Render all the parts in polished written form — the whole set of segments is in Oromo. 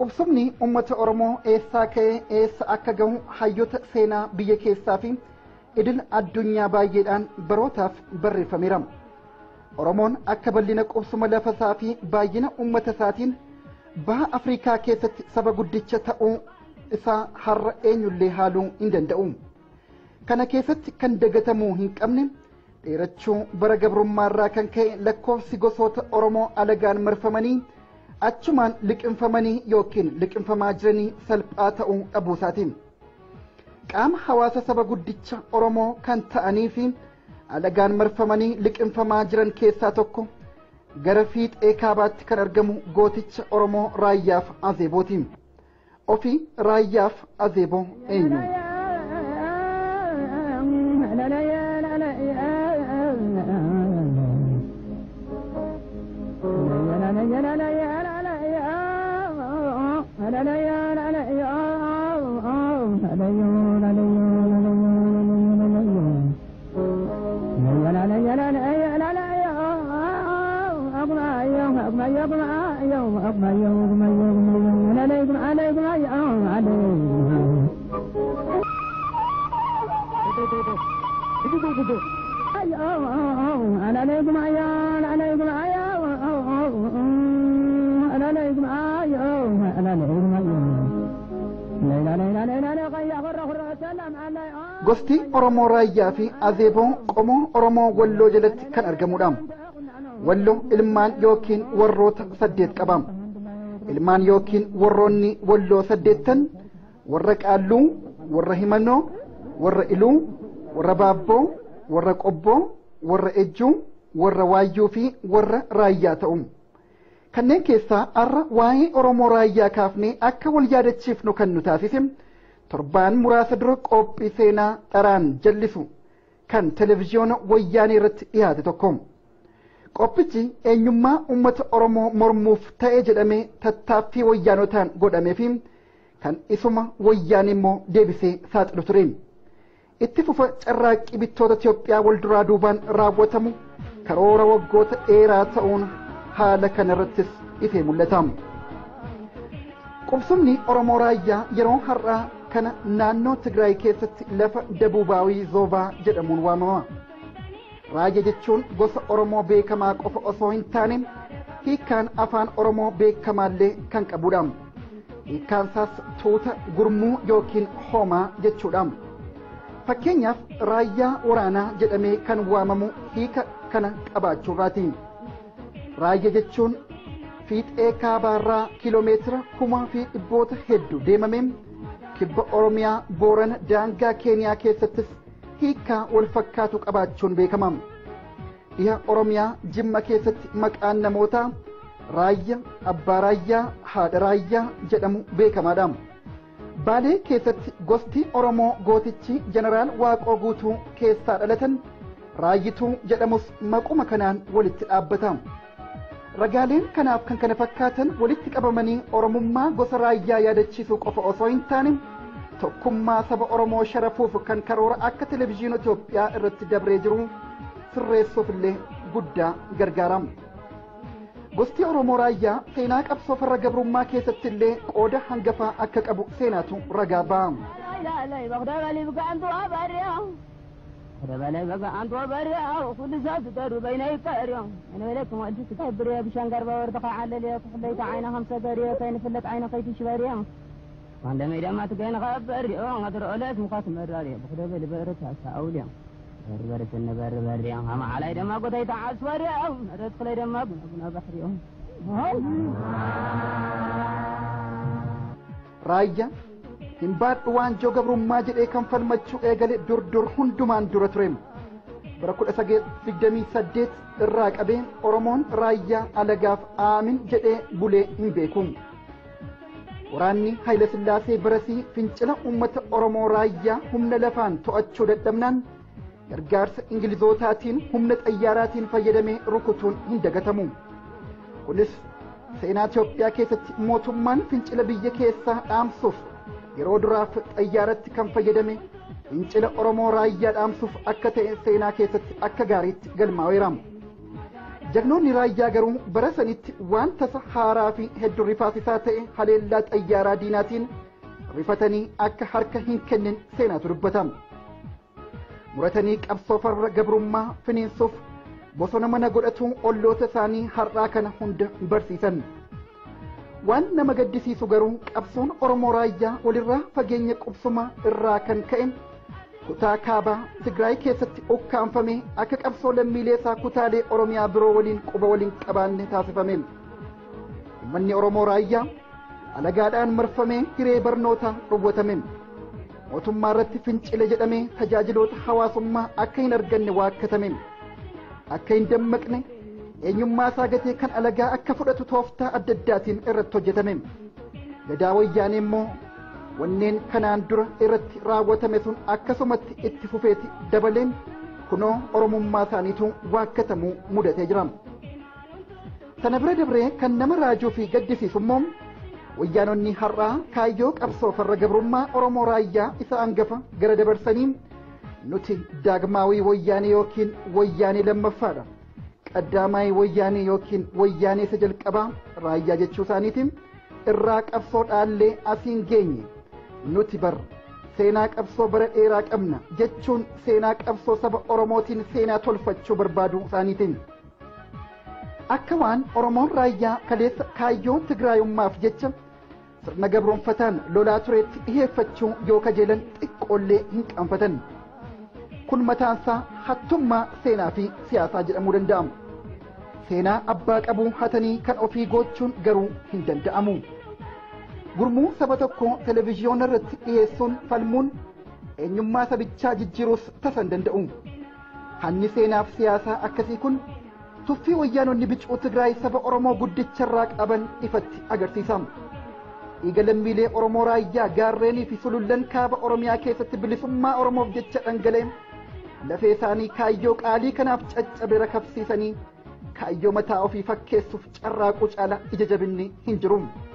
qubsumni ummata Oromoo eessaa ka'ee eessa akka gahu hayyoota seenaa biyya keessaa fi idil addunyaa baay'eedhaan barootaaf barreeffameera. Oromoon akka bal'ina qubsuma lafasaa fi baay'ina ummata isaatiin baha Afrikaa keessatti saba guddicha ta'uu isaa har'a eenyullee haaluu hin danda'u. Kana keessatti kan dagatamuu hin qabne dheerachuu bara gabrummaarraa kan ka'e lakkoofsi gosoota Oromoo alagaan marfamanii achumaan liqinfamanii yookiin liqinfamaa jiranii salphaa ta'uu dhabuu isaatiin. Qaama hawaasa saba guddicha Oromoo kan ta'anii fi alagaan marfamanii liqinfamaa jiran keessaa tokko gara fiixee kaabaatti kan argamu gooticha Oromoo Raayyaaf Azeebooti. Ofii Raayyaaf Azeeboo eenyu? Gosti Oromoo Raayyaa fi Azeeboo qomoo Oromoo Walloo jalatti kan argamudha. Walloo ilmaan yookiin warroota 8 qaba. Ilmaan yookiin warroonni Walloo 8 warra Qaalluu, warra Himannoo, warra Iluu, warra Baabboo, warra Qobboo, warra Ejjuu, warra Waayyuu fi warra Raayyaa ta'u. Kanneen keessaa har'a waa'ee Oromoo Raayyaa kaafnee akka wal yaadachiifnu kan nu taasise torbaan muraasa dura qophii seenaa dharaan jallisu kan televezyiyoona wayyaanee irratti dhiyaate tokko. Qophichi eenyummaa uummata Oromoo mormuuf ta'e jedhamee tattaaffii wayyaanotaan godhamee fi kan isuma wayyaanee immoo deebisee saaxilu ture. Itti fufa carraaqqii bittoota Itoophiyaa wal duraa duubaan raawwatamu karoora waggoota dheeraa ta'uun haala kanarrattis ifee mul'ata. Qubsumni Oromoo Raayyaa yeroo har'aa kana naannoo Tigraay keessatti lafa Dabuubaawii Zoobaa jedhamuun waamama. Raayyaa jechuun gosa Oromoo beekamaa qofa osoo hin taane hiikkaan afaan Oromoo beekamaallee kan qabudha. Hiikkaan isaas tuuta gurmuu yookiin hoomaa jechuudha. Fakkeenyaaf raayyaa waraanaa jedhamee kan waamamu hiika kana qabaachuurraati. Raayyaa jechuun fiixee kaabaarraa kiiloomeetira 1,000 hedduu deemamee kibba Oromiyaa Boorana daangaa Keeniyaa keessattis hiikaa wal fakkaatu qabaachuun beekama. Dhiha Oromiyaa Jimma keessatti maqaan namootaa Raayyaa, Abbaa Raayyaa, Haadha Raayyaa jedhamu beekamaadha. Baalee keessatti gosti Oromoo gootichi Jeneraal Waaqoo Guutuu keessaa dhalatan Raayyituu jedhamus maquma kanaan walitti dhaabbata. Ragaaleen kanaaf kan kana fakkaatan walitti qabamanii Oromummaa gosa Raayyaa yaadachiisuu qofa osoo hin taane tokkummaa saba Oromoo sharafuuf kan karoora akka televezyiinii Itoophiyaa irratti dabree jiru sirreessuuf illee guddaa gargaara. Gosti Oromoo Raayyaa seenaa qabsoo farra gabrummaa keessatti illee qooda hangafaa akka qabu seenaatu ragaa ba'a. ربنا بقى عند وبريا وكل زاد تدور بين يفريا انا ولكم ودي تكبريا بشنقر باورتقى على لي تخليت عين 5 بريا كاين فلت عين قيت شبريا عندما اذا ما تكين غبريا غدر اولاد مقاسم الراريا بخدو بالبرتها ساوليا بربرت النبر بريا ما علي دما قتيت عسوريا ادخل دما ابن بحريا رايا Himbaadhu waanjoo gabrummaa jedhee kan falmachuu eegale dur hundumaan dura ture. Bara 1928 irraa qabee Oromoon Raayyaa alagaaf aamin jedhee bulee hin beeku. Waraanni Haayile Sillaasee barasii fincila uummata Oromoo Raayyaa humna lafaan to'achuu dadhabnaan gargaarsa Ingilizootaatiin humna xayyaaraatiin fayyadamee rukutuun hin dagatamu. Kunis seenaa Itoophiyaa keessatti mootummaan fincila biyya keessaa dhaamsuuf yeroo duraaf xayyaaratti kan fayyadame fincila Oromoo Raayyaa dhaamsuuf akka ta'e seenaa keessatti akka gaariitti galmaa'eera. jagnoonni raayyaa garuu bara sanitti waan tasa haaraa fi hedduu rifaasisaa ta'e haleellaa xayyaaraa diinaatiin rifatanii akka harka hin kennin seenaatu dubbatama. muratanii qabsoo farra gabrummaa finiinsuuf bosona mana godhatu olloota isaanii har'aa kana hunda barsiisan. waan nama gaddisiisu garuu qabsoon Oromoo raayyaa walirraa fageenya qubsuma irraa kan ka'e kutaa kaabaa Tigraay keessatti ukkaanfame akka qabsoo lammiilee isaa kutaalee Oromiyaa biroo waliin quba waliin qabaanne taasifame. Uummanni Oromoo raayyaa alagaadhaan marfamee hiree barnootaa dhowwatame. mootummaa irratti fincile jedhamee tajaajiloota hawaasummaa akka hin arganne waakkatame. akka hin dammaqne eenyummaa isaa gatee kan alagaa akka fudhatu tooftaa adda addaatiin irratti hojjetame. gadaa wayyaanee immoo wanneen kanaan dura irratti raawwatame sun akkasumatti itti fufeeti dabaleen kunoo oromummaa isaaniitu waakkatamuu mudatee jira. Sana bira dabree kan nama raajuu fi gaddisiisu immoo wayyaanonni har'aa kaayyoo qabsoo farra gabrummaa Oromoo raayyaa isa hangafa gara dabarsanii nuti daagmaawii wayyaanee yookiin wayyaanee lammaffaadha. qaddaamaayii wayyaanee yookiin wayyaanee isa jalqabaa raayyaa jechuu isaaniitiin irraa qabsoo dhaallee asiin geenye nuti bar seenaa qabsoo bara dheeraa qabna jechuun seenaa qabsoo saba Oromootiin seenaa tolfachuu barbaadu isaaniitiin. akka waan Oromoon raayyaa kaleessa kaayyoo Tigraayummaaf jecha sirna gabroonfataan lolaa tureetti dhiheeffachuu yoo kajeelan xiqqoollee hin qaanfatan. kun mataansaa hattummaa seenaa fi siyaasaa jedhamuu danda'ama. seenaa abbaa qabuu hatanii kan ofii gochuun garuu hin danda'amu. gurmuu saba tokko televiziyoona irratti dhiyeessuun falmuun eenyummaa sabichaa jijjiiruus tasan danda'u. hanni seenaaf siyaasaa akkasii kun tuffii wayyaanonni bicuu Tigraay saba Oromoo guddicharraa qaban ifatti agarsiisa. dhiiga lammiilee Oromoo raayyaa gaarreenii fi sulullan kaaba Oromiyaa keessatti bilisummaa Oromoof jecha dhangala'e lafee isaanii kaayyoo qaalii kanaaf caccabe rakabsiisanii kaayyoo mataa ofii fakkeessuuf carraaquu caala ija jabinni hin jiru.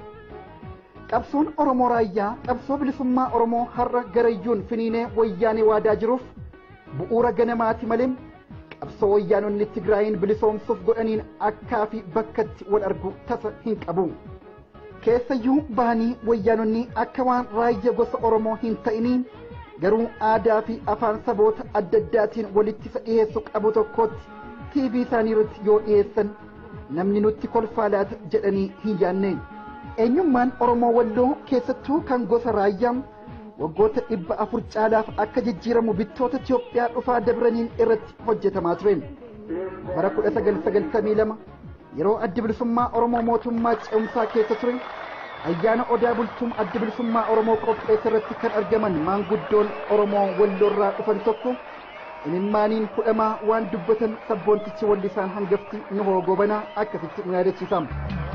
qabsoon Oromoo raayyaa qabsoo bilisummaa Oromoo har'a garayyuun finiinee wayyaanee waadaa jiruuf bu'uura ganamaati malee qabsoo wayyaanonni Tigraayin bilisoomsuuf godhaniin akkaa fi bakkatti wal argu tasa hin qabu. keessayyuu bahanii wayyaanonni akka waan raayyaa gosa Oromoo hin ta'iniin garuu aadaa fi afaan saboota adda addaatiin walitti isa dhiyeessu qabu tokkotti TV isaanii irratti yoo dhiyeessan namni nutti kolfaa laata jedhanii hin yaanne. eenyummaan Oromoo Walloo keessattuu kan gosa raayyaa waggoota 400 caalaaf akka jijjiiramu bittoota Itoophiyaa dhufaa dabraniin irratti hojjetamaa ture. bara 1992 yeroo addi bilisummaa Oromoo mootummaa ce'umsaa keessa ture ayyaana odaa bultuum addi bilisummaa Oromoo qopheesse irratti kan argaman maanguddoon Oromoo Walloorraa dhufan tokko imimmaaniin fudhamaa waan dubbatan sabboontichi wallisaan hangafti nu hoogobanaa akkasitti nu yaadachiisa.